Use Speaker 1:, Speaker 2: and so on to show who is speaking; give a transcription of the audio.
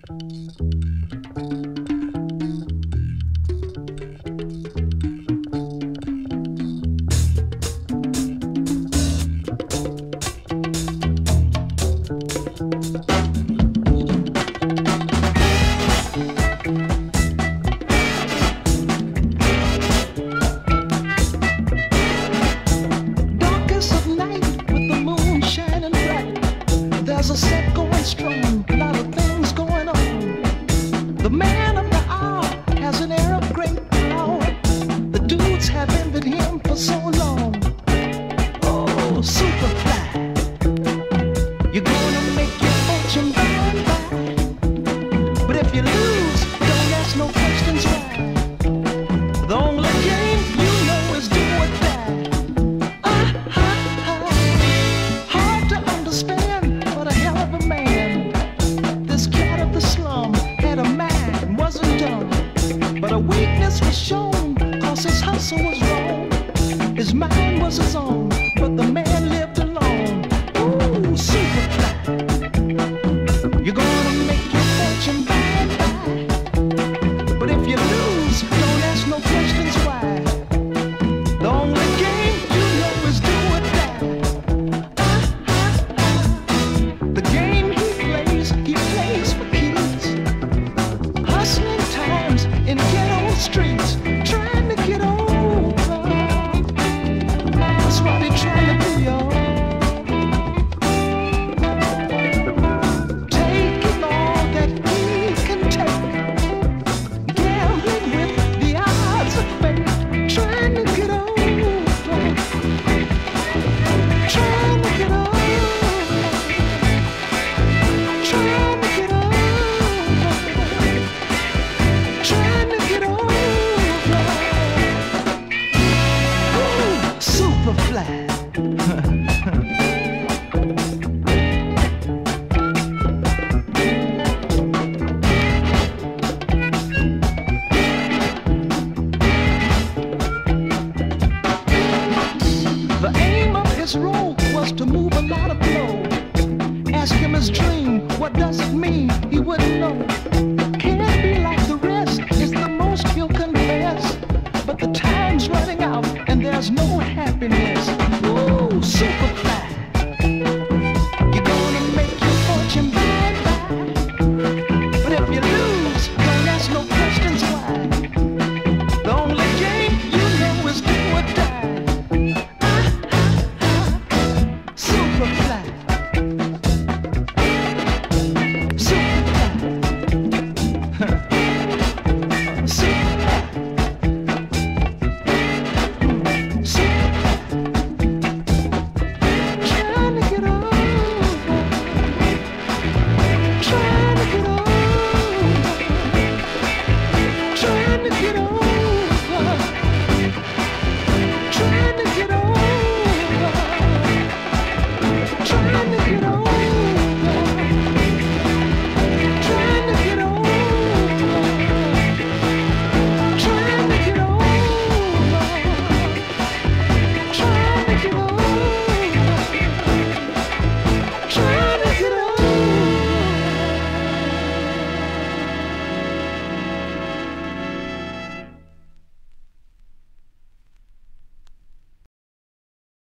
Speaker 1: There's a set going strong, a lot of things going on. The man of the hour has an air of great power. The dudes have envied him for so long. Oh, Superfly, you're gonna make your fortune by and by. But if you lose, don't ask no questions why. The only game you know is do or die. Hard to understand, but a hell of a man. This cat of the slum had a mind, wasn't dumb. But a weakness was shown, cause his hustle was wrong. His mind was his own, but the man lived alone. Ooh, Superfly, you're gonna make your fortune by and by. But if you lose, don't ask no questions why. The only game you know is do or die. The game he plays for kids. Hustling times in ghetto streets, trying to get over. That's what he's trying to do, y'all. Taking all that he can take, gambling with the odds of fate, trying to get over, trying to get over, trying to get over, trying to get over. Ooh, Superfly. The aim of his role was to move a lot of flow. Ask him his dream, what does it mean? He wouldn't know. Can't be like the rest is the most he'll confess. But the time's running out and there's no happiness. Ooh, Superfly.